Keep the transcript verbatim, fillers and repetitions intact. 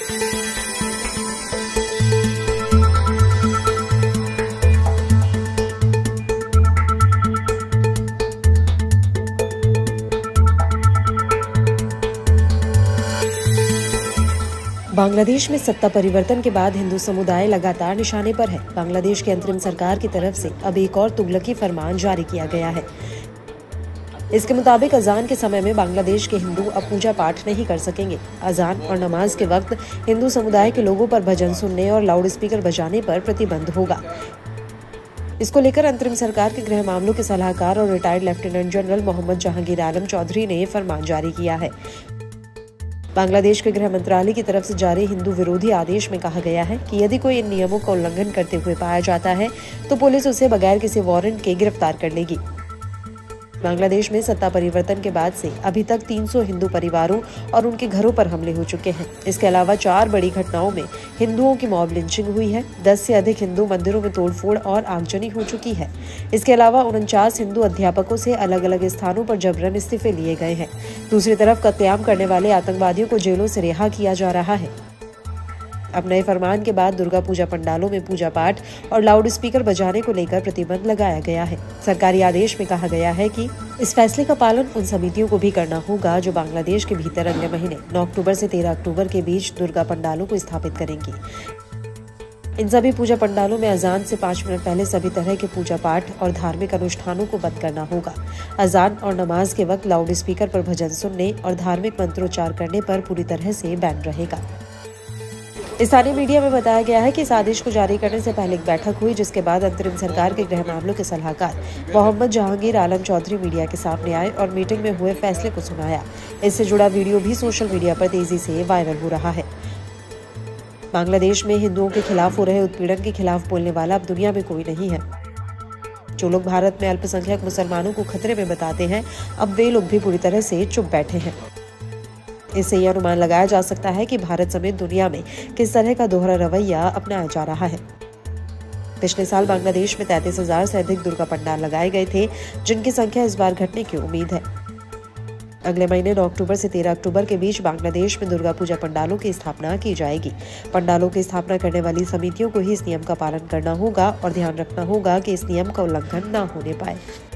बांग्लादेश में सत्ता परिवर्तन के बाद हिंदू समुदाय लगातार निशाने पर है। बांग्लादेश की अंतरिम सरकार की तरफ से अब एक और तुगलकी फरमान जारी किया गया है। इसके मुताबिक अजान के समय में बांग्लादेश के हिंदू अब पूजा पाठ नहीं कर सकेंगे। अजान और नमाज के वक्त हिंदू समुदाय के लोगों पर भजन सुनने और लाउड स्पीकर बजाने पर प्रतिबंध होगा। इसको लेकर अंतरिम सरकार के गृह मामलों के सलाहकार और retired lieutenant general Mohammad Jahangir Alam Chowdhury ने फरमान जारी किया है। बांग्लादेश के गृह मंत्रालय की तरफ से जारी हिंदू विरोधी आदेश में कहा गया है कि यदि कोई इन नियमों का उल्लंघन करते हुए पाया जाता है तो पुलिस उसे बगैर किसी वारंट के गिरफ्तार कर लेगी। बांग्लादेश में सत्ता परिवर्तन के बाद से अभी तक तीन सौ हिंदू परिवारों और उनके घरों पर हमले हो चुके हैं। इसके अलावा चार बड़ी घटनाओं में हिंदुओं की मॉब लिंचिंग हुई है। दस से अधिक हिंदू मंदिरों में तोड़फोड़ और आगजनी हो चुकी है। इसके अलावा उनचास हिंदू अध्यापकों से अलग अलग स्थानों पर जबरन इस्तीफे लिए गए हैं। दूसरी तरफ कत्लेआम करने वाले आतंकवादियों को जेलों से रिहा किया जा रहा है। अब नए फरमान के बाद दुर्गा पूजा पंडालों में पूजा पाठ और लाउड स्पीकर बजाने को लेकर प्रतिबंध लगाया गया है। सरकारी आदेश में कहा गया है कि इस फैसले का पालन उन समितियों को भी करना होगा जो बांग्लादेश के भीतर अगले महीने नौ अक्टूबर से तेरह अक्टूबर के बीच दुर्गा पंडालों को स्थापित करेंगी। इन सभी पूजा पंडालों में अजान से पाँच मिनट पहले सभी तरह के पूजा पाठ और धार्मिक अनुष्ठानों को बंद करना होगा। अजान और नमाज के वक्त लाउड स्पीकर पर भजन सुनने और धार्मिक मंत्रोच्चार करने पर पूरी तरह से बैन रहेगा। स्थानीय मीडिया में बताया गया है कि इस आदेश को जारी करने से पहले एक बैठक हुई, जिसके बाद अंतरिम सरकार के गृह मामलों के सलाहकार मोहम्मद जहांगीर आलम चौधरी मीडिया के सामने आए और मीटिंग में हुए फैसले को सुनाया। इससे जुड़ा वीडियो भी सोशल मीडिया पर तेजी से वायरल हो रहा है। बांग्लादेश में हिंदुओं के खिलाफ हो रहे उत्पीड़न के खिलाफ बोलने वाला अब दुनिया में कोई नहीं है। जो लोग भारत में अल्पसंख्यक मुसलमानों को खतरे में बताते हैं, अब वे लोग भी पूरी तरह से चुप बैठे हैं। इससे यह अनुमान लगाया जा सकता है कि भारत समेत दुनिया में किस तरह का दोहरा रवैया अपनाया जा रहा है। पिछले साल बांग्लादेश में तैंतीस हजार से अधिक दुर्गा पंडाल लगाए गए थे, जिनकी संख्या इस बार घटने की उम्मीद है। अगले महीने नौ अक्टूबर से तेरह अक्टूबर के बीच बांग्लादेश में दुर्गा पूजा पंडालों की स्थापना की जाएगी। पंडालों की स्थापना करने वाली समितियों को ही इस नियम का पालन करना होगा और ध्यान रखना होगा कि इस नियम का उल्लंघन न होने पाए।